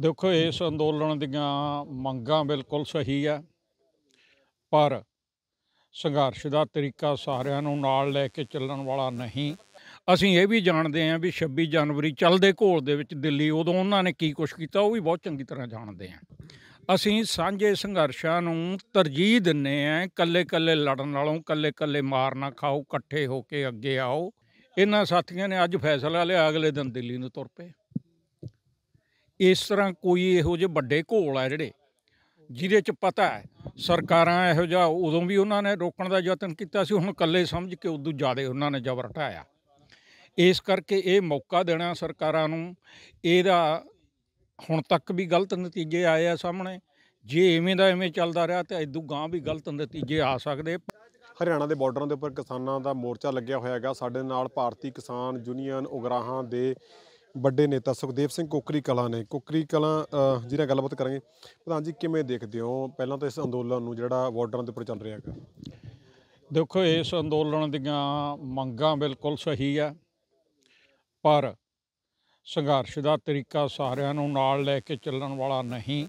ਦੇਖੋ ਇਸ ਅੰਦੋਲਨ ਦੀਆਂ ਮੰਗਾਂ ਬਿਲਕੁਲ ਸਹੀ ਹੈ, ਪਰ ਸੰਘਰਸ਼ ਦਾ ਤਰੀਕਾ ਸਾਰਿਆਂ ਨੂੰ ਨਾਲ ਲੈ ਕੇ ਚੱਲਣ ਵਾਲਾ ਨਹੀਂ। ਅਸੀਂ ਇਹ ਵੀ ਜਾਣਦੇ ਹਾਂ ਵੀ 26 ਜਨਵਰੀ ਚੱਲਦੇ ਘੋਲ ਦੇ ਵਿੱਚ ਦਿੱਲੀ ਉਦੋਂ ਉਹਨਾਂ ਨੇ ਕੀ ਕੁਛ ਕੀਤਾ, ਉਹ ਵੀ ਬਹੁਤ ਚੰਗੀ ਤਰ੍ਹਾਂ ਜਾਣਦੇ ਹਾਂ। ਅਸੀਂ ਸਾਂਝੇ ਸੰਘਰਸ਼ਾਂ ਨੂੰ ਤਰਜੀਹ ਦਿੰਦੇ ਹਾਂ, ਇਕੱਲੇ-ਇਕੱਲੇ ਲੜਨ ਨਾਲੋਂ। ਇਕੱਲੇ-ਇਕੱਲੇ ਮਾਰ ਨਾ ਖਾਓ, ਇਕੱਠੇ ਹੋ ਕੇ ਅੱਗੇ ਆਓ। ਇਹਨਾਂ ਸਾਥੀਆਂ ਨੇ ਅੱਜ ਫੈਸਲਾ ਲਿਆ, ਅਗਲੇ ਦਿਨ ਦਿੱਲੀ ਨੂੰ ਤੁਰ ਪਏ। ਇਸ ਤਰ੍ਹਾਂ ਕੋਈ ਇਹੋ ਜਿਹੇ ਵੱਡੇ ਘੋਲ ਆ ਜਿਹੜੇ ਜਿਹਦੇ 'ਚ ਪਤਾ ਹੈ ਸਰਕਾਰਾਂ ਇਹੋ ਜਿਹਾ ਉਦੋਂ ਵੀ ਉਹਨਾਂ ਨੇ ਰੋਕਣ ਦਾ ਯਤਨ ਕੀਤਾ ਸੀ, ਹੁਣ ਇਕੱਲੇ ਸਮਝ ਕੇ ਉਦੋਂ ਜ਼ਿਆਦਾ ਉਹਨਾਂ ਨੇ ਜ਼ਬਰ ਢਾਇਆ। ਇਸ ਕਰਕੇ ਇਹ ਮੌਕਾ ਦੇਣਾ ਸਰਕਾਰਾਂ ਨੂੰ, ਇਹਦਾ ਹੁਣ ਤੱਕ ਵੀ ਗਲਤ ਨਤੀਜੇ ਆਏ ਆ ਸਾਹਮਣੇ। ਜੇ ਇਵੇਂ ਦਾ ਇਵੇਂ ਚੱਲਦਾ ਰਿਹਾ ਤਾਂ ਇਦੋਂ ਗਾਂਹ ਵੀ ਗਲਤ ਨਤੀਜੇ ਆ ਸਕਦੇ। ਹਰਿਆਣਾ ਦੇ ਬਾਰਡਰਾਂ ਦੇ ਉੱਪਰ ਕਿਸਾਨਾਂ ਦਾ ਮੋਰਚਾ ਲੱਗਿਆ ਹੋਇਆ ਹੈਗਾ। ਸਾਡੇ ਨਾਲ ਭਾਰਤੀ ਕਿਸਾਨ ਯੂਨੀਅਨ ਉਗਰਾਹਾਂ ਦੇ ਵੱਡੇ ਨੇਤਾ ਸੁਖਦੇਵ ਸਿੰਘ ਕੋਕਰੀ ਕਲਾਂ ਨੇ। ਕੋਕਰੀ ਕਲਾਂ ਜੀ ਨਾਲ ਗੱਲਬਾਤ ਕਰਾਂਗੇ। ਪ੍ਰਧਾਨ ਜੀ, ਕਿਵੇਂ ਦੇਖਦੇ ਹੋ ਪਹਿਲਾਂ ਤਾਂ ਇਸ ਅੰਦੋਲਨ ਨੂੰ ਜਿਹੜਾ ਬਾਰਡਰਾਂ ਦੇ ਉੱਪਰ ਚੱਲ ਰਿਹਾ ਹੈਗਾ? ਦੇਖੋ ਇਸ ਅੰਦੋਲਨ ਦੀਆਂ ਮੰਗਾਂ ਬਿਲਕੁਲ ਸਹੀ ਹੈ, ਪਰ ਸੰਘਰਸ਼ ਦਾ ਤਰੀਕਾ ਸਾਰਿਆਂ ਨੂੰ ਨਾਲ ਲੈ ਕੇ ਚੱਲਣ ਵਾਲਾ ਨਹੀਂ।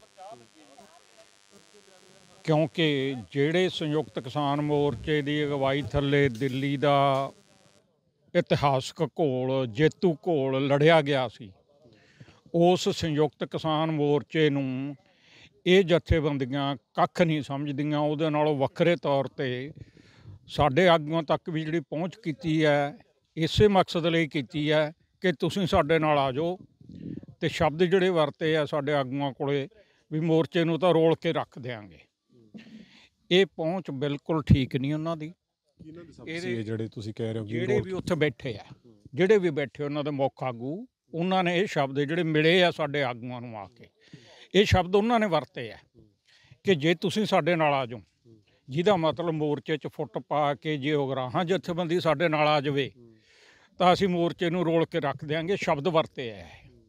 ਕਿਉਂਕਿ ਜਿਹੜੇ ਸੰਯੁਕਤ ਕਿਸਾਨ ਮੋਰਚੇ ਦੀ ਅਗਵਾਈ ਥੱਲੇ ਦਿੱਲੀ ਦਾ ਇਤਿਹਾਸਕ ਘੋਲ, ਜੇਤੂ ਘੋਲ ਲੜਿਆ ਗਿਆ ਸੀ, ਉਸ ਸੰਯੁਕਤ ਕਿਸਾਨ ਮੋਰਚੇ ਨੂੰ ਇਹ ਜਥੇਬੰਦੀਆਂ ਕੱਖ ਨਹੀਂ ਸਮਝਦੀਆਂ। ਉਹਦੇ ਨਾਲੋਂ ਵੱਖਰੇ ਤੌਰ 'ਤੇ ਸਾਡੇ ਆਗੂਆਂ ਤੱਕ ਵੀ ਜਿਹੜੀ ਪਹੁੰਚ ਕੀਤੀ ਹੈ, ਇਸੇ ਮਕਸਦ ਲਈ ਕੀਤੀ ਹੈ ਕਿ ਤੁਸੀਂ ਸਾਡੇ ਨਾਲ ਆ ਜਾਓ। ਅਤੇ ਸ਼ਬਦ ਜਿਹੜੇ ਵਰਤੇ ਆ ਸਾਡੇ ਆਗੂਆਂ ਕੋਲੇ ਵੀ ਮੋਰਚੇ ਨੂੰ ਤਾਂ ਰੋਲ ਕੇ ਰੱਖ ਦਿਆਂਗੇ। ਇਹ ਪਹੁੰਚ ਬਿਲਕੁਲ ਠੀਕ ਨਹੀਂ ਉਹਨਾਂ ਦੀ। ਇਹਦੇ ਜਿਹੜੇ ਤੁਸੀਂ ਕਹਿ ਰਹੇ ਹੋ ਜਿਹੜੇ ਵੀ ਉੱਥੇ ਬੈਠੇ ਆ, ਜਿਹੜੇ ਵੀ ਬੈਠੇ ਉਹਨਾਂ ਦੇ ਮੁੱਖ ਆਗੂ, ਉਹਨਾਂ ਨੇ ਇਹ ਸ਼ਬਦ ਜਿਹੜੇ ਮਿਲੇ ਆ ਸਾਡੇ ਆਗੂਆਂ ਨੂੰ ਆ ਕੇ, ਇਹ ਸ਼ਬਦ ਉਹਨਾਂ ਨੇ ਵਰਤੇ ਆ ਕਿ ਜੇ ਤੁਸੀਂ ਸਾਡੇ ਨਾਲ ਆ ਜਾਓ, ਜਿਹਦਾ ਮਤਲਬ ਮੋਰਚੇ 'ਚ ਫੁੱਟ ਪਾ ਕੇ ਜੇ ਉਗਰਾਹਾਂ ਜਥੇਬੰਦੀ ਸਾਡੇ ਨਾਲ ਆ ਜਾਵੇ ਤਾਂ ਅਸੀਂ ਮੋਰਚੇ ਨੂੰ ਰੋਲ ਕੇ ਰੱਖ ਦਿਆਂਗੇ। ਸ਼ਬਦ ਵਰਤੇ ਆ,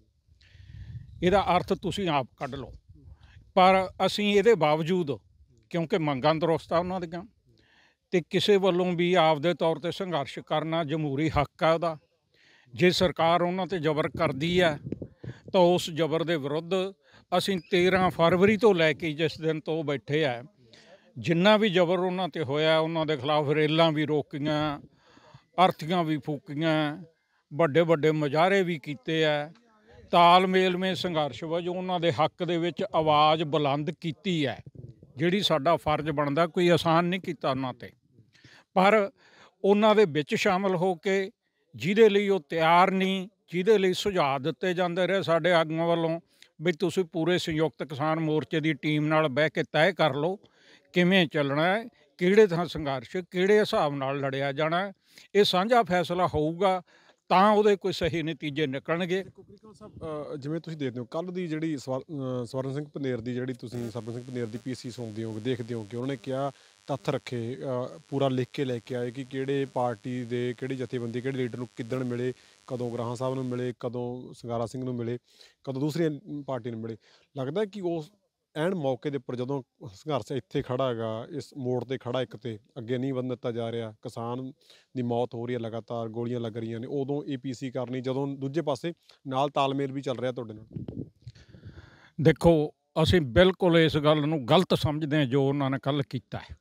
ਇਹਦਾ ਅਰਥ ਤੁਸੀਂ ਆਪ ਕੱਢ ਲਓ। ਪਰ ਅਸੀਂ ਇਹਦੇ ਬਾਵਜੂਦ, ਕਿਉਂਕਿ ਮੰਗਾਂ ਦਰੁਸਤ ਆ ਉਹਨਾਂ ਦੀਆਂ, ਅਤੇ ਕਿਸੇ ਵੱਲੋਂ ਵੀ ਆਪਦੇ ਤੌਰ 'ਤੇ ਸੰਘਰਸ਼ ਕਰਨਾ ਜਮਹੂਰੀ ਹੱਕ ਆ ਉਹਦਾ। ਜੇ ਸਰਕਾਰ ਉਹਨਾਂ 'ਤੇ ਜ਼ਬਰ ਕਰਦੀ ਹੈ ਤਾਂ ਉਸ ਜ਼ਬਰ ਦੇ ਵਿਰੁੱਧ ਅਸੀਂ 13 ਫਰਵਰੀ ਤੋਂ ਲੈ ਕੇ ਜਿਸ ਦਿਨ ਤੋਂ ਬੈਠੇ ਆ, ਜਿੰਨਾ ਵੀ ਜ਼ਬਰ ਉਹਨਾਂ 'ਤੇ ਹੋਇਆ ਉਹਨਾਂ ਦੇ ਖਿਲਾਫ ਰੇਲਾਂ ਵੀ ਰੋਕੀਆਂ, ਅਰਥੀਆਂ ਵੀ ਫੂਕੀਆਂ, ਵੱਡੇ ਵੱਡੇ ਮੁਜ਼ਾਹਰੇ ਵੀ ਕੀਤੇ ਆ। ਤਾਲਮੇਲਵੇਂ ਸੰਘਰਸ਼ ਵਜੋਂ ਉਹਨਾਂ ਦੇ ਹੱਕ ਦੇ ਵਿੱਚ ਆਵਾਜ਼ ਬੁਲੰਦ ਕੀਤੀ ਹੈ, ਜਿਹੜੀ ਸਾਡਾ ਫਰਜ਼ ਬਣਦਾ। ਕੋਈ ਆਸਾਨ ਨਹੀਂ ਕੀਤਾ ਉਹਨਾਂ 'ਤੇ, ਪਰ ਉਹਨਾਂ ਦੇ ਵਿੱਚ ਸ਼ਾਮਲ ਹੋ ਕੇ ਜਿਹਦੇ ਲਈ ਉਹ ਤਿਆਰ ਨਹੀਂ, ਜਿਹਦੇ ਲਈ ਸੁਝਾਅ ਦਿੱਤੇ ਜਾਂਦੇ ਰਹੇ ਸਾਡੇ ਆਗੂਆਂ ਵੱਲੋਂ ਵੀ ਤੁਸੀਂ ਪੂਰੇ ਸੰਯੁਕਤ ਕਿਸਾਨ ਮੋਰਚੇ ਦੀ ਟੀਮ ਨਾਲ ਬਹਿ ਕੇ ਤੈਅ ਕਰ ਲਓ ਕਿਵੇਂ ਚੱਲਣਾ ਹੈ, ਕਿਹੜੇ ਥਾਂ ਸੰਘਰਸ਼ ਕਿਹੜੇ ਹਿਸਾਬ ਨਾਲ ਲੜਿਆ ਜਾਣਾ। ਇਹ ਸਾਂਝਾ ਫੈਸਲਾ ਹੋਊਗਾ ਤਾਂ ਉਹਦੇ ਕੋਈ ਸਹੀ ਨਤੀਜੇ ਨਿਕਲਣਗੇ। ਜਿਵੇਂ ਤੁਸੀਂ ਦੇਖਦੇ ਹੋ ਕੱਲ੍ਹ ਦੀ ਜਿਹੜੀ ਸਵਰਨ ਸਿੰਘ ਪੰਨੇਰ ਦੀ ਜਿਹੜੀ ਤੁਸੀਂ ਸਰਬਨ ਸਿੰਘ ਪੰਨੇਰ ਦੀ ਪੀਸੀ ਸੁਣਦੇ ਹੋ, ਦੇਖਦੇ ਹੋ ਕਿ ਉਹਨਾਂ ਨੇ ਕਿਹਾ ਤੱਥ ਰੱਖੇ, ਪੂਰਾ ਲਿਖ ਕੇ ਲੈ ਕੇ ਆਏ ਕਿ ਕਿਹੜੇ ਪਾਰਟੀ ਦੇ ਕਿਹੜੀ ਜਥੇਬੰਦੀ ਕਿਹੜੇ ਲੀਡਰ ਨੂੰ ਕਿੱਦਣ ਮਿਲੇ, ਕਦੋਂ ਉਗਰਾਹਾਂ ਸਾਹਿਬ ਨੂੰ ਮਿਲੇ, ਕਦੋਂ ਸੰਗਾਰਾ ਸਿੰਘ ਨੂੰ ਮਿਲੇ, ਕਦੋਂ ਦੂਸਰੀਆਂ ਪਾਰਟੀ ਨੂੰ ਮਿਲੇ। ਲੱਗਦਾ ਕਿ ਉਸ ਐਨ ਮੌਕੇ ਦੇ ਉੱਪਰ ਜਦੋਂ ਸੰਘਰਸ਼ ਇੱਥੇ ਖੜਾ ਹੈਗਾ, ਇਸ ਮੋੜ 'ਤੇ ਖੜਾ, ਇੱਕ ਤਾਂ ਅੱਗੇ ਨਹੀਂ ਵਧਣ ਦਿੱਤਾ ਜਾ ਰਿਹਾ, ਕਿਸਾਨ ਦੀ ਮੌਤ ਹੋ ਰਹੀ ਹੈ, ਲਗਾਤਾਰ ਗੋਲੀਆਂ ਲੱਗ ਰਹੀਆਂ ਨੇ, ਉਦੋਂ ਇਹ ਪੀਸੀ ਕਰਨੀ, ਜਦੋਂ ਦੂਜੇ ਪਾਸੇ ਨਾਲ ਤਾਲਮੇਲ ਵੀ ਚੱਲ ਰਿਹਾ ਤੁਹਾਡੇ ਨਾਲ? ਦੇਖੋ, ਅਸੀਂ ਬਿਲਕੁਲ ਇਸ ਗੱਲ ਨੂੰ ਗਲਤ ਸਮਝਦੇ ਹਾਂ ਜੋ ਉਹਨਾਂ ਨੇ ਕੱਲ੍ਹ ਕੀਤਾ ਹੈ।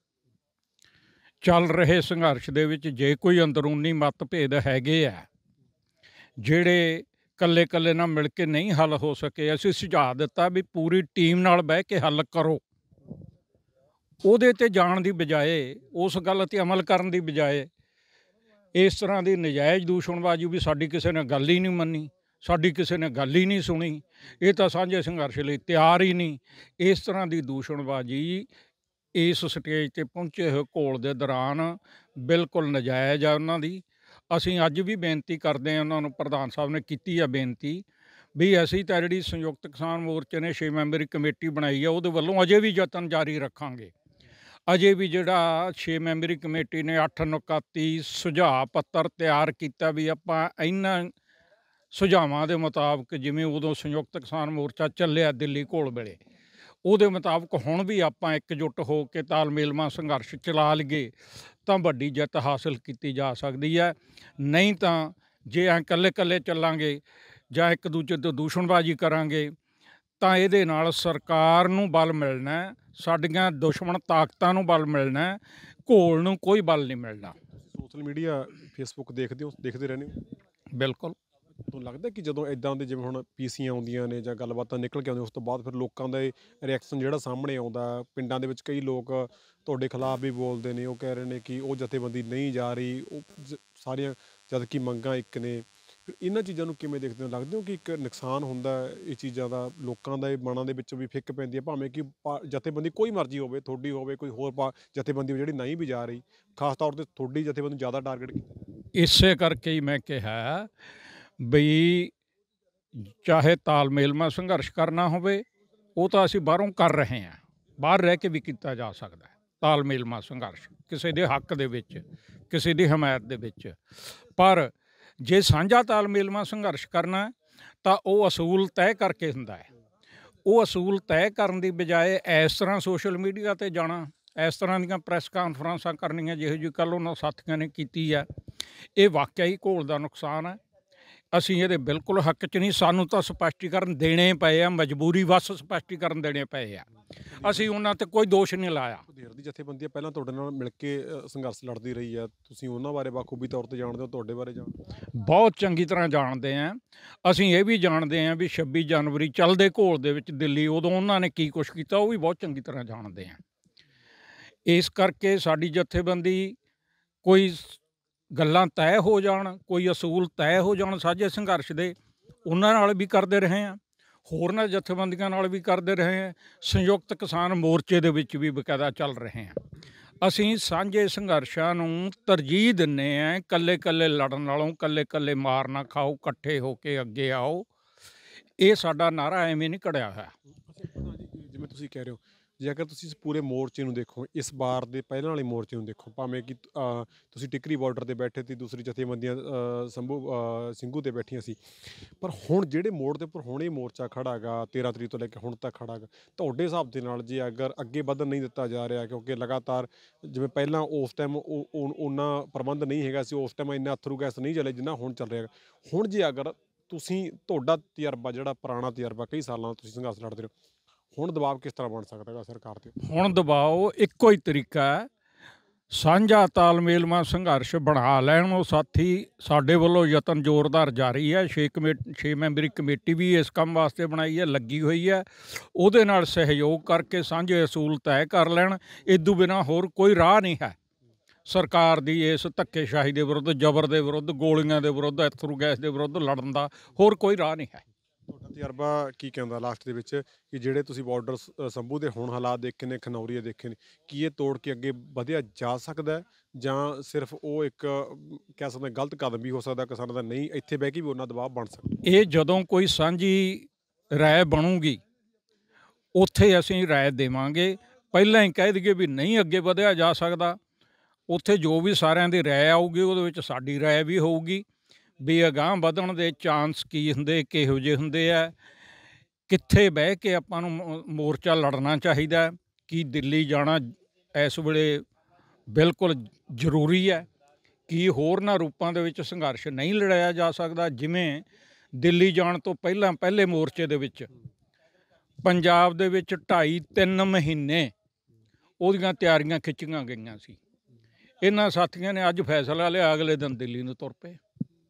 ਚੱਲ ਰਹੇ ਸੰਘਰਸ਼ ਦੇ ਵਿੱਚ ਜੇ ਕੋਈ ਅੰਦਰੂਨੀ ਮਤਭੇਦ ਹੈਗੇ ਆ ਜਿਹੜੇ ਇਕੱਲੇ ਨਾਲ ਮਿਲ ਕੇ ਨਹੀਂ ਹੱਲ ਹੋ ਸਕੇ, ਅਸੀਂ ਸੁਝਾਅ ਦਿੱਤਾ ਵੀ ਪੂਰੀ ਟੀਮ ਨਾਲ ਬਹਿ ਕੇ ਹੱਲ ਕਰੋ। ਉਹਦੇ 'ਤੇ ਜਾਣ ਦੀ ਬਜਾਏ, ਉਸ ਗੱਲ 'ਤੇ ਅਮਲ ਕਰਨ ਦੀ ਬਜਾਏ ਇਸ ਤਰ੍ਹਾਂ ਦੀ ਨਜਾਇਜ਼ ਦੂਸ਼ਣਬਾਜ਼ੀ ਵੀ ਸਾਡੀ ਕਿਸੇ ਨੇ ਗੱਲ ਹੀ ਨਹੀਂ ਮੰਨੀ, ਸਾਡੀ ਕਿਸੇ ਨੇ ਗੱਲ ਹੀ ਨਹੀਂ ਸੁਣੀ, ਇਹ ਤਾਂ ਸਾਂਝੇ ਸੰਘਰਸ਼ ਲਈ ਤਿਆਰ ਹੀ ਨਹੀਂ। ਇਸ ਤਰ੍ਹਾਂ ਦੀ ਦੂਸ਼ਣਬਾਜ਼ੀ ਇਸ ਸਟੇਜ 'ਤੇ ਪਹੁੰਚੇ ਹੋਏ ਘੋਲ ਦੇ ਦੌਰਾਨ ਬਿਲਕੁਲ ਨਜਾਇਜ਼ ਆ ਉਹਨਾਂ ਦੀ। ਅਸੀਂ ਅੱਜ ਵੀ ਬੇਨਤੀ ਕਰਦੇ ਹਾਂ ਉਹਨਾਂ ਨੂੰ, ਪ੍ਰਧਾਨ ਸਾਹਿਬ ਨੇ ਕੀਤੀ ਆ ਬੇਨਤੀ ਵੀ ਅਸੀਂ ਤਾਂ ਜਿਹੜੀ ਸੰਯੁਕਤ ਕਿਸਾਨ ਮੋਰਚੇ ਨੇ 6 ਮੈਂਬਰੀ ਕਮੇਟੀ ਬਣਾਈ ਆ, ਉਹਦੇ ਵੱਲੋਂ ਅਜੇ ਵੀ ਯਤਨ ਜਾਰੀ ਰੱਖਾਂਗੇ। ਅਜੇ ਵੀ ਜਿਹੜਾ 6 ਮੈਂਬਰੀ ਕਮੇਟੀ ਨੇ 8 ਨੁਕਾਤੀ ਸੁਝਾਅ ਪੱਤਰ ਤਿਆਰ ਕੀਤਾ ਵੀ ਆਪਾਂ ਇਹਨਾਂ ਸੁਝਾਵਾਂ ਦੇ ਮੁਤਾਬਕ, ਜਿਵੇਂ ਉਦੋਂ ਸੰਯੁਕਤ ਕਿਸਾਨ ਮੋਰਚਾ ਚੱਲਿਆ ਦਿੱਲੀ ਘੋਲ ਵੇਲੇ, ਉਹਦੇ ਮੁਤਾਬਕ ਹੁਣ ਵੀ ਆਪਾਂ ਇਕਜੁੱਟ ਹੋ ਕੇ ਤਾਲਮੇਲਵਾਂ ਸੰਘਰਸ਼ ਚਲਾ ਲਈਏ ਤਾਂ ਵੱਡੀ ਜਿੱਤ ਹਾਸਲ ਕੀਤੀ ਜਾ ਸਕਦੀ ਹੈ। ਨਹੀਂ ਤਾਂ ਜੇ ਇਕੱਲੇ ਚੱਲਾਂਗੇ ਜਾਂ ਇੱਕ ਦੂਜੇ ਤੋਂ ਦੂਸ਼ਣਬਾਜ਼ੀ ਕਰਾਂਗੇ ਤਾਂ ਇਹਦੇ ਨਾਲ ਸਰਕਾਰ ਨੂੰ ਬਲ ਮਿਲਣਾ ਹੈ, ਸਾਡੀਆਂ ਦੁਸ਼ਮਣ ਤਾਕਤਾਂ ਨੂੰ ਬਲ ਮਿਲਣਾ ਹੈ, ਘੋਲ ਨੂੰ ਕੋਈ ਬਲ ਨਹੀਂ ਮਿਲਣਾ। ਸੋਸ਼ਲ ਮੀਡੀਆ ਫੇਸਬੁੱਕ ਦੇਖਦੇ ਰਹਿੰਦੇ ਹੋ? ਬਿਲਕੁਲ। ਤੁਹਾਨੂੰ ਲੱਗਦਾ ਕਿ ਜਦੋਂ ਇਦਾਂ ਦੇ ਜਿਵੇਂ ਹੁਣ ਪੀਸੀਆਂ ਆਉਂਦੀਆਂ ਨੇ ਜਾਂ ਗੱਲਬਾਤਾਂ ਨਿਕਲ ਕੇ ਆਉਂਦੀਆਂ, ਉਸ ਤੋਂ ਬਾਅਦ ਫਿਰ ਲੋਕਾਂ ਦਾ ਰਿਐਕਸ਼ਨ ਜਿਹੜਾ ਸਾਹਮਣੇ ਆਉਂਦਾ, ਪਿੰਡਾਂ ਦੇ ਵਿੱਚ ਕਈ ਲੋਕ ਤੁਹਾਡੇ ਖਿਲਾਫ ਵੀ ਬੋਲਦੇ ਨੇ, ਉਹ ਕਹਿ ਰਹੇ ਨੇ ਕਿ ਉਹ ਜਥੇਬੰਦੀ ਨਹੀਂ ਜਾ ਰਹੀ, ਉਹ ਸਾਰੀਆਂ ਜਦ ਕਿ ਮੰਗਾਂ ਇੱਕ ਨੇ, ਫਿਰ ਇਹਨਾਂ ਚੀਜ਼ਾਂ ਨੂੰ ਕਿਵੇਂ ਦੇਖਦੇ ਹੋ? ਲੱਗਦੇ ਹੋ ਕਿ ਇੱਕ ਨੁਕਸਾਨ ਹੁੰਦਾ ਇਹ ਚੀਜ਼ਾਂ ਦਾ, ਲੋਕਾਂ ਦਾ ਮਨਾਂ ਦੇ ਵਿੱਚ ਵੀ ਫਿੱਕ ਪੈਂਦੀ ਹੈ, ਭਾਵੇਂ ਕਿ ਜਥੇਬੰਦੀ ਕੋਈ ਮਰਜ਼ੀ ਹੋਵੇ, ਤੁਹਾਡੀ ਹੋਵੇ, ਕੋਈ ਹੋਰ ਜਥੇਬੰਦੀ ਜਿਹੜੀ ਨਹੀਂ ਵੀ ਜਾ ਰਹੀ, ਖਾਸ ਤੌਰ ਤੇ ਤੁਹਾਡੀ ਜਥੇਬੰਦੀ ਜ਼ਿਆਦਾ ਟਾਰਗੇਟ ਕੀਤਾ? ਇਸੇ ਕਰਕੇ ਹੀ ਮੈਂ ਕਿਹਾ ਬਈ ਚਾਹੇ ਤਾਲਮੇਲ ਨਾਲ ਸੰਘਰਸ਼ ਕਰਨਾ ਹੋਵੇ, ਉਹ ਤਾਂ ਅਸੀਂ ਬਾਹਰੋਂ ਕਰ ਰਹੇ ਹਾਂ, ਬਾਹਰ ਰਹਿ ਕੇ ਵੀ ਕੀਤਾ ਜਾ ਸਕਦਾ ਹੈ ਤਾਲਮੇਲ ਨਾਲ ਸੰਘਰਸ਼, ਕਿਸੇ ਦੇ ਹੱਕ ਦੇ ਵਿੱਚ, ਕਿਸੇ ਦੀ ਹਮਾਇਤ ਦੇ ਵਿੱਚ। ਪਰ ਜੇ ਸਾਂਝਾ ਤਾਲਮੇਲ ਨਾਲ ਸੰਘਰਸ਼ ਕਰਨਾ ਤਾਂ ਉਹ ਅਸੂਲ ਤੈਅ ਕਰਕੇ ਹੁੰਦਾ ਹੈ। ਉਹ ਅਸੂਲ ਤੈਅ ਕਰਨ ਦੀ ਬਜਾਏ ਇਸ ਤਰ੍ਹਾਂ ਸੋਸ਼ਲ ਮੀਡੀਆ 'ਤੇ ਜਾਣਾ, ਇਸ ਤਰ੍ਹਾਂ ਦੀਆਂ ਪ੍ਰੈਸ ਕਾਨਫਰੰਸਾਂ ਕਰਨੀਆਂ ਜਿਹੋ ਜਿਹੀ ਕੱਲ੍ਹ ਉਹਨਾਂ ਸਾਥੀਆਂ ਨੇ ਕੀਤੀ ਹੈ, ਇਹ ਵਾਕਿਆ ਹੀ ਘੋਲ ਦਾ ਨੁਕਸਾਨ ਹੈ। ਅਸੀਂ ਇਹਦੇ ਬਿਲਕੁਲ ਹੱਕ 'ਚ ਨਹੀਂ, ਸਾਨੂੰ ਤਾਂ ਸਪਸ਼ਟੀਕਰਨ ਦੇਣੇ ਪਏ ਆ, ਮਜਬੂਰੀ ਵੱਸ ਸਪਸ਼ਟੀਕਰਨ ਦੇਣੇ ਪਏ ਆ, ਅਸੀਂ ਉਹਨਾਂ 'ਤੇ ਕੋਈ ਦੋਸ਼ ਨਹੀਂ ਲਾਇਆ। ਧੇਰ ਦੀ ਜਥੇਬੰਦੀ ਪਹਿਲਾਂ ਤੁਹਾਡੇ ਨਾਲ ਮਿਲ ਕੇ ਸੰਘਰਸ਼ ਲੜਦੀ ਰਹੀ ਹੈ, ਤੁਸੀਂ ਉਹਨਾਂ ਬਾਰੇ ਬਾਖੂਬੀ ਤੌਰ ਤੇ ਜਾਣਦੇ ਹੋ, ਤੁਹਾਡੇ ਬਾਰੇ ਜਾਣਦੇ? ਬਹੁਤ ਚੰਗੀ ਤਰ੍ਹਾਂ ਜਾਣਦੇ ਹਾਂ। ਅਸੀਂ ਇਹ ਵੀ ਜਾਣਦੇ ਹਾਂ ਵੀ 26 ਜਨਵਰੀ ਚੱਲਦੇ ਘੋਲ ਦੇ ਵਿੱਚ ਦਿੱਲੀ, ਉਦੋਂ ਉਹਨਾਂ ਨੇ ਕੀ ਕੁਛ ਕੀਤਾ, ਉਹ ਵੀ ਬਹੁਤ ਚੰਗੀ ਤਰ੍ਹਾਂ ਜਾਣਦੇ ਹਾਂ। ਇਸ ਕਰਕੇ ਸਾਡੀ ਜਥੇਬੰਦੀ ਕੋਈ ਗੱਲਾਂ ਤੈਅ ਹੋ ਜਾਣ, ਕੋਈ ਅਸੂਲ ਤੈਅ ਹੋ ਜਾਣ ਸਾਂਝੇ ਸੰਘਰਸ਼ ਦੇ, ਉਹਨਾਂ ਨਾਲ ਵੀ ਕਰਦੇ ਰਹੇ ਹਾਂ, ਹੋਰਨਾਂ ਜਥੇਬੰਦੀਆਂ ਨਾਲ ਵੀ ਕਰਦੇ ਰਹੇ ਹਾਂ, ਸੰਯੁਕਤ ਕਿਸਾਨ ਮੋਰਚੇ ਦੇ ਵਿੱਚ ਵੀ ਬਕਾਇਦਾ ਚੱਲ ਰਹੇ ਹਾਂ। ਅਸੀਂ ਸਾਂਝੇ ਸੰਘਰਸ਼ਾਂ ਨੂੰ ਤਰਜੀਹ ਦਿੰਦੇ ਹਾਂ, ਇਕੱਲੇ ਇਕੱਲੇ ਲੜਨ ਨਾਲੋਂ, ਇਕੱਲੇ ਇਕੱਲੇ ਮਾਰ ਨਾ ਖਾਓ, ਇਕੱਠੇ ਹੋ ਕੇ ਅੱਗੇ ਆਓ। ਇਹ ਸਾਡਾ ਨਾਅਰਾ ਐਵੇਂ ਨਹੀਂ ਘੜਿਆ ਹੋਇਆ। ਜਿਵੇਂ ਤੁਸੀਂ ਕਹਿ ਰਹੇ ਹੋ, ਜੇ ਅਗਰ ਤੁਸੀਂ ਇਸ ਪੂਰੇ ਮੋਰਚੇ ਨੂੰ ਦੇਖੋ, ਇਸ ਵਾਰ ਦੇ ਪਹਿਲਾਂ ਵਾਲੇ ਮੋਰਚੇ ਨੂੰ ਦੇਖੋ, ਭਾਵੇਂ ਕਿ ਤੁਸੀਂ ਟਿਕਰੀ ਬਾਰਡਰ ਤੇ ਬੈਠੇ ਸੀ, ਦੂਸਰੀ ਜਥੇਬੰਦੀਆਂ ਸਿੰਘੂ ਤੇ ਬੈਠੀਆਂ ਸੀ, ਪਰ ਹੁਣ ਜਿਹੜੇ ਮੋੜ ਦੇ ਉੱਪਰ ਹੁਣ ਇਹ ਮੋਰਚਾ ਖੜਾ ਹੈਗਾ 13 ਤਰੀਕ ਤੋਂ ਲੈ ਕੇ ਹੁਣ ਤੱਕ ਖੜਾ ਹੈਗਾ, ਤੁਹਾਡੇ ਹਿਸਾਬ ਦੇ ਨਾਲ ਜੇ ਅਗਰ ਅੱਗੇ ਵਧਣ ਨਹੀਂ ਦਿੱਤਾ ਜਾ ਰਿਹਾ, ਕਿਉਂਕਿ ਲਗਾਤਾਰ ਜਿਵੇਂ ਪਹਿਲਾਂ ਉਸ ਟਾਈਮ ਉਹਨਾਂ ਪ੍ਰਬੰਧ ਨਹੀਂ ਹੈਗਾ ਸੀ, ਉਸ ਟਾਈਮ ਇੰਨਾ ਅਥਰੂ ਗੈਸ ਨਹੀਂ ਚੱਲੇ ਜਿੰਨਾ ਹੁਣ ਚੱਲ ਰਿਹਾ, ਹੁਣ ਜੇ ਅਗਰ ਤੁਸੀਂ ਤੁਹਾਡਾ ਤਜਰਬਾ ਜਿਹੜਾ ਪੁਰਾਣਾ ਤਜਰਬਾ ਕਈ ਸਾਲਾਂ ਤੁਸੀਂ ਸੰਘਰਸ਼ ਲੜਦੇ ਹੋ, ਹੁਣ ਦਬਾਅ ਕਿਸ ਤਰ੍ਹਾਂ ਬਣ ਸਕਦਾ ਹੈ ਸਰਕਾਰ 'ਤੇ? ਹੁਣ ਦਬਾਅ ਇੱਕੋ ਹੀ ਤਰੀਕਾ ਹੈ, ਸਾਂਝਾ ਤਾਲਮੇਲ ਨਾਲ ਸੰਘਰਸ਼ ਬਣਾ ਲੈਣ ਉਹ ਸਾਥੀ। ਸਾਡੇ ਵੱਲੋਂ ਯਤਨ ਜ਼ੋਰਦਾਰ ਜਾਰੀ ਹੈ, 6 ਮੈਂਬਰੀ ਕਮੇਟੀ ਵੀ ਇਸ ਕੰਮ ਵਾਸਤੇ ਬਣਾਈ ਹੈ, ਲੱਗੀ ਹੋਈ ਹੈ, ਉਹਦੇ ਨਾਲ ਸਹਿਯੋਗ ਕਰਕੇ ਸਾਂਝੇ ਅਸੂਲ ਤੈਅ ਕਰ ਲੈਣ। ਇਦੋਂ ਬਿਨਾਂ ਹੋਰ ਕੋਈ ਰਾਹ ਨਹੀਂ ਹੈ ਸਰਕਾਰ ਦੀ ਇਸ ਧੱਕੇਸ਼ਾਹੀ ਦੇ ਵਿਰੁੱਧ, ਜ਼ਬਰ ਦੇ ਵਿਰੁੱਧ, ਗੋਲੀਆਂ ਦੇ ਵਿਰੁੱਧ, ਅਥਰੂ ਗੈਸ ਦੇ ਵਿਰੁੱਧ ਲੜਨ ਦਾ ਹੋਰ ਕੋਈ ਰਾਹ ਨਹੀਂ ਹੈ। ਤੁਹਾਡਾ ਤਜਰਬਾ ਕੀ ਕਹਿੰਦਾ ਲਾਸਟ ਦੇ ਵਿੱਚ ਕਿ ਜਿਹੜੇ ਤੁਸੀਂ ਬਾਰਡਰ ਸੰਭੂ ਦੇ ਹੁਣ ਹਾਲਾਤ ਦੇਖੇ ਨੇ, ਖਨੌਰੀਏ ਦੇਖੇ ਨੇ, ਕੀ ਇਹ ਤੋੜ ਕੇ ਅੱਗੇ ਵਧਿਆ ਜਾ ਸਕਦਾ ਹੈ ਜਾਂ ਸਿਰਫ ਉਹ ਇੱਕ ਕਹਿ ਸਕਦੇ ਗਲਤ ਕਦਮ ਵੀ ਹੋ ਸਕਦਾ ਕਿਸਾਨਾਂ ਦਾ, ਨਹੀਂ ਇੱਥੇ ਬਹਿ ਕੇ ਵੀ ਉਹਨਾਂ ਦਬਾਅ ਬਣ ਸਕਦਾ? ਇਹ ਜਦੋਂ ਕੋਈ ਸਾਂਝੀ ਰਾਏ ਬਣੂਗੀ ਉੱਥੇ ਅਸੀਂ ਰਾਏ ਦੇਵਾਂਗੇ। ਪਹਿਲਾਂ ਹੀ ਕਹਿ ਦਈਏ ਵੀ ਨਹੀਂ ਅੱਗੇ ਵਧਿਆ ਜਾ ਸਕਦਾ, ਉੱਥੇ ਜੋ ਵੀ ਸਾਰਿਆਂ ਦੀ ਰਾਏ ਆਊਗੀ ਉਹਦੇ ਵਿੱਚ ਸਾਡੀ ਰਾਏ ਵੀ ਹੋਊਗੀ ਵੀ ਅਗਾਂਹ ਵਧਣ ਦੇ ਚਾਂਸ ਕੀ ਹੁੰਦੇ, ਕਿਹੋ ਜਿਹੇ ਹੁੰਦੇ ਆ, ਕਿੱਥੇ ਬਹਿ ਕੇ ਆਪਾਂ ਨੂੰ ਮੋਰਚਾ ਲੜਨਾ ਚਾਹੀਦਾ, ਕੀ ਦਿੱਲੀ ਜਾਣਾ ਇਸ ਵੇਲੇ ਬਿਲਕੁਲ ਜ਼ਰੂਰੀ ਹੈ, ਕੀ ਹੋਰਨਾਂ ਰੂਪਾਂ ਦੇ ਵਿੱਚ ਸੰਘਰਸ਼ ਨਹੀਂ ਲੜਾਇਆ ਜਾ ਸਕਦਾ। ਜਿਵੇਂ ਦਿੱਲੀ ਜਾਣ ਤੋਂ ਪਹਿਲੇ ਮੋਰਚੇ ਦੇ ਵਿੱਚ ਪੰਜਾਬ ਦੇ ਵਿੱਚ 2.5-3 ਮਹੀਨੇ ਉਹਦੀਆਂ ਤਿਆਰੀਆਂ ਖਿੱਚੀਆਂ ਗਈਆਂ ਸੀ। ਇਹਨਾਂ ਸਾਥੀਆਂ ਨੇ ਅੱਜ ਫੈਸਲਾ ਲਿਆ, ਅਗਲੇ ਦਿਨ ਦਿੱਲੀ ਨੂੰ ਤੁਰ ਪਏ।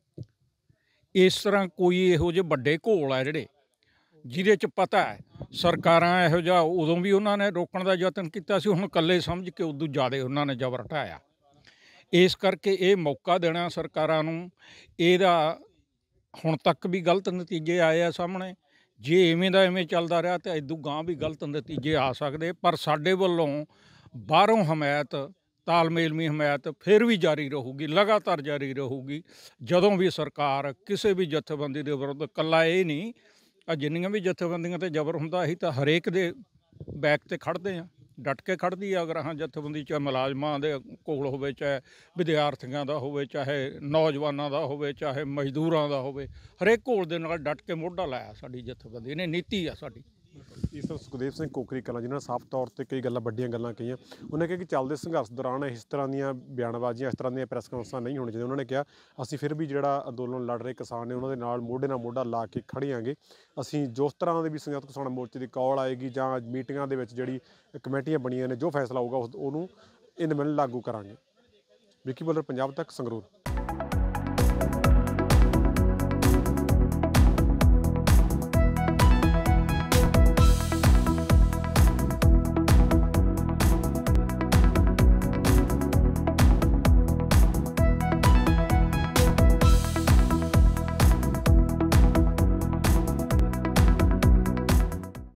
ਇਸ ਤਰ੍ਹਾਂ ਕੋਈ ਇਹੋ ਜਿਹੇ ਵੱਡੇ ਘੋਲ ਆ ਜਿਹੜੇ ਜਿਹਦੇ 'ਚ ਪਤਾ ਹੈ ਸਰਕਾਰਾਂ ਇਹੋ ਜਿਹਾ ਉਦੋਂ ਵੀ ਉਹਨਾਂ ਨੇ ਰੋਕਣ ਦਾ ਯਤਨ ਕੀਤਾ ਸੀ, ਹੁਣ ਇਕੱਲੇ ਸਮਝ ਕੇ ਉਦੋਂ ਜ਼ਿਆਦਾ ਉਹਨਾਂ ਨੇ ਜ਼ਬਰ ਢਾਇਆ। ਇਸ ਕਰਕੇ ਇਹ ਮੌਕਾ ਦੇਣਾ ਸਰਕਾਰਾਂ ਨੂੰ, ਇਹਦਾ ਹੁਣ ਤੱਕ ਵੀ ਗਲਤ ਨਤੀਜੇ ਆਏ ਆ ਸਾਹਮਣੇ। ਜੇ ਇਵੇਂ ਦਾ ਇਵੇਂ ਚੱਲਦਾ ਰਿਹਾ ਤਾਂ ਇਦੋਂ ਗਾਂਹ ਵੀ ਗਲਤ ਨਤੀਜੇ ਆ ਸਕਦੇ, ਪਰ ਸਾਡੇ ਵੱਲੋਂ ਬਾਹਰੋਂ ਹਮਾਇਤ, ਤਾਲਮੇਲਵੀ ਹਮਾਇਤ ਫਿਰ ਵੀ ਜਾਰੀ ਰਹੂਗੀ, ਲਗਾਤਾਰ ਜਾਰੀ ਰਹੂਗੀ। ਜਦੋਂ ਵੀ ਸਰਕਾਰ ਕਿਸੇ ਵੀ ਜਥੇਬੰਦੀ ਦੇ ਵਿਰੁੱਧ, ਇਕੱਲਾ ਇਹ ਨਹੀਂ, ਜਿੰਨੀਆਂ ਵੀ ਜਥੇਬੰਦੀਆਂ 'ਤੇ ਜ਼ਬਰ ਹੁੰਦਾ ਅਸੀਂ ਤਾਂ ਹਰੇਕ ਦੇ ਬੈਕ 'ਤੇ ਖੜ੍ਹਦੇ ਹਾਂ, ਡਟ ਕੇ ਖੜ੍ਹਦੀ ਆ। ਅਗਰ ਹਾਂ ਜਥੇਬੰਦੀ ਚਾਹੇ ਮੁਲਾਜ਼ਮਾਂ ਦੇ ਕੋਲ ਹੋਵੇ, ਚਾਹੇ ਵਿਦਿਆਰਥੀਆਂ ਦਾ ਹੋਵੇ, ਚਾਹੇ ਨੌਜਵਾਨਾਂ ਦਾ ਹੋਵੇ, ਚਾਹੇ ਮਜ਼ਦੂਰਾਂ ਦਾ ਹੋਵੇ, ਹਰੇਕ ਕੋਲ ਦੇ ਨਾਲ ਡਟ ਕੇ ਮੋਢਾ ਲਾਇਆ ਸਾਡੀ ਜਥੇਬੰਦੀ ਨੇ, ਨੀਤੀ ਆ ਸਾਡੀ। ਇਸ ਤਰ੍ਹਾਂ ਸੁਖਦੇਵ ਸਿੰਘ ਕੋਕਰੀ ਕਲਾਂ ਜਿਨ੍ਹਾਂ ਨੇ ਸਾਫ਼ ਤੌਰ 'ਤੇ ਕਈ ਵੱਡੀਆਂ ਗੱਲਾਂ ਕਹੀਆਂ। ਉਹਨਾਂ ਕਿਹਾ ਕਿ ਚੱਲਦੇ ਸੰਘਰਸ਼ ਦੌਰਾਨ ਇਸ ਤਰ੍ਹਾਂ ਦੀਆਂ ਬਿਆਨਬਾਜ਼ੀਆਂ, ਇਸ ਤਰ੍ਹਾਂ ਦੀਆਂ ਪ੍ਰੈਸ ਕਾਨਫਰੰਸਾਂ ਨਹੀਂ ਹੋਣੀਆਂ ਚਾਹੀਦੀਆਂ। ਉਹਨਾਂ ਨੇ ਕਿਹਾ ਅਸੀਂ ਫਿਰ ਵੀ ਜਿਹੜਾ ਅੰਦੋਲਨ ਲੜ ਰਹੇ ਕਿਸਾਨ ਨੇ ਉਹਨਾਂ ਦੇ ਨਾਲ ਮੋਢੇ ਨਾਲ ਮੋਢਾ ਲਾ ਕੇ ਖੜ੍ਹੇ ਆਂਗੇ। ਅਸੀਂ ਜਿਸ ਤਰ੍ਹਾਂ ਦੇ ਵੀ ਸੰਯੁਕਤ ਕਿਸਾਨ ਮੋਰਚੇ ਦੀ ਕਾਲ ਆਏਗੀ ਜਾਂ ਮੀਟਿੰਗਾਂ ਦੇ ਵਿੱਚ ਜਿਹੜੀ ਕਮੇਟੀਆਂ ਬਣੀਆਂ ਨੇ ਜੋ ਫੈਸਲਾ ਹੋਊਗਾ ਉਹਨੂੰ ਇਨ ਮਿੰਟ ਲਾਗੂ ਕਰਾਂਗੇ। ਵਿੱਕੀ ਬੋਲਰ, ਪੰਜਾਬ ਤੱਕ, ਸੰਗਰੂਰ।